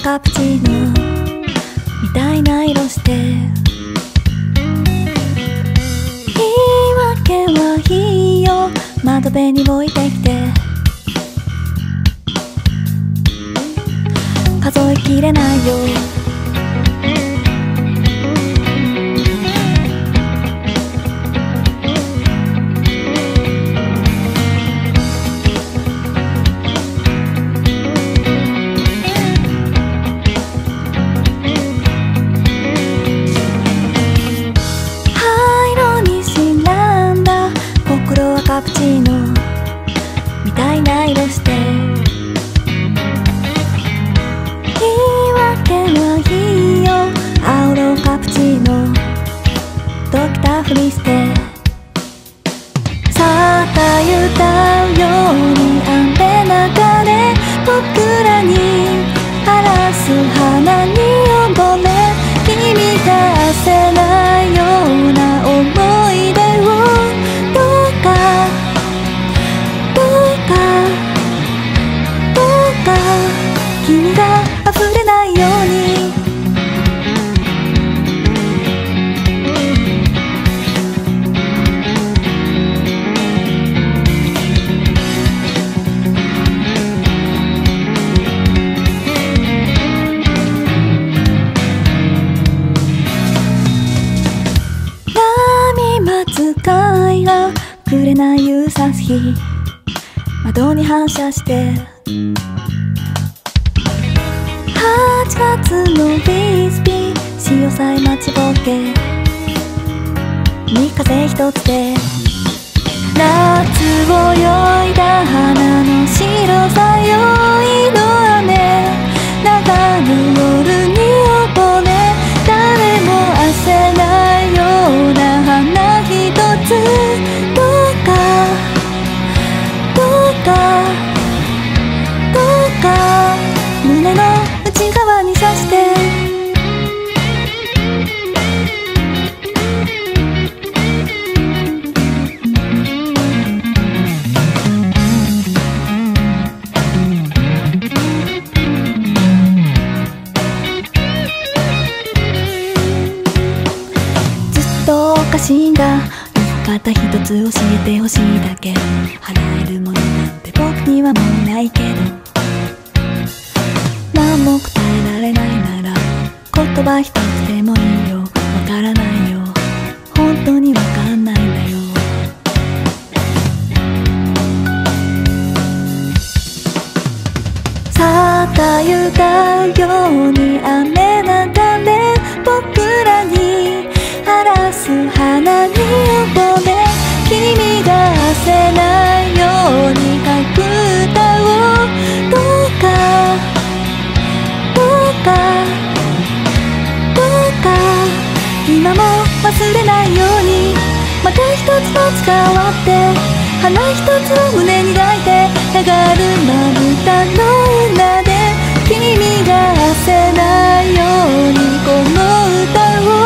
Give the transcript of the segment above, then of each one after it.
カプチーノみたいな色して、言い訳はいいよ、窓辺に置いてきて、数えきれないよ。カプチーノみたいな色して、言い訳はいいよ、青のカプチーノときたふりして、さあ歌うように雨流れ、僕らに晴らす花に溺れ、君が焦ないような思い出をどうか君が溢れないように。波待つ貝がくれない夕朝日、窓に反射して8月のビスビー、潮さえ待ちぼけに風一つで、夏を泳いだ花の白さよ、いの雨流る夜に溺れ、誰も焦ないような花一つ、どうか胸の内側に刺して、ずっとおかしいんだ、生き方一つ教えてほしいだけ、払えるものなんて僕にはもうないけど、何も答えられないなら言葉一つでもいいよ、わからないよ、本当にわかんないんだよ。さあ歌うように雨流れ、僕らに晴らす花に溺れ、君が焦ないように書く歌をどうか今も忘れないように、また一つのつかわって、花一つを胸に抱いて、上がるまぶたの裏で、君が焦ないようにこの歌を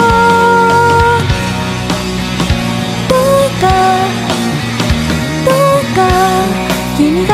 どうか君が